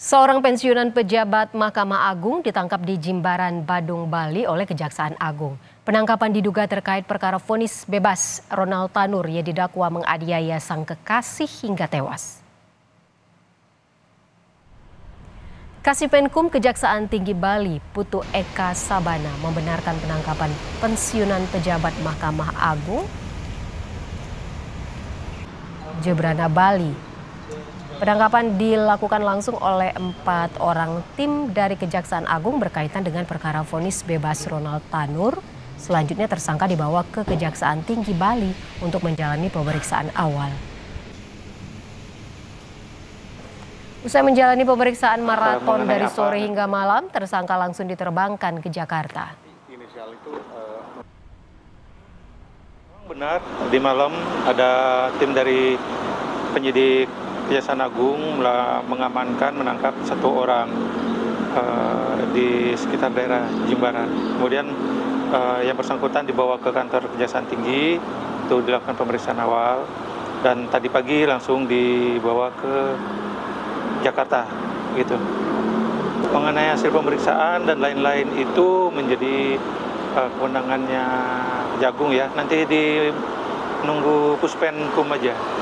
Seorang pensiunan pejabat Mahkamah Agung ditangkap di Jimbaran, Badung, Bali oleh Kejaksaan Agung. Penangkapan diduga terkait perkara vonis bebas Ronald Tanur yang didakwa menganiaya sang kekasih hingga tewas. Kasipenkum Kejaksaan Tinggi Bali, Putu Eka Sabana, membenarkan penangkapan pensiunan pejabat Mahkamah Agung Jembrana, Bali. Penangkapan dilakukan langsung oleh 4 orang tim dari Kejaksaan Agung berkaitan dengan perkara vonis bebas Ronald Tanur. Selanjutnya tersangka dibawa ke Kejaksaan Tinggi Bali untuk menjalani pemeriksaan awal. Usai menjalani pemeriksaan maraton dari sore hingga malam, tersangka langsung diterbangkan ke Jakarta. Inisial itu benar, di malam ada tim dari penyidik Kejaksaan Agung mengamankan, menangkap 1 orang di sekitar daerah Jimbaran. Kemudian yang bersangkutan dibawa ke kantor Kejaksaan Tinggi untuk dilakukan pemeriksaan awal, dan tadi pagi langsung dibawa ke Jakarta gitu. Mengenai hasil pemeriksaan dan lain-lain itu menjadi kewenangannya Kejagung ya. Nanti nunggu Puspenkum aja.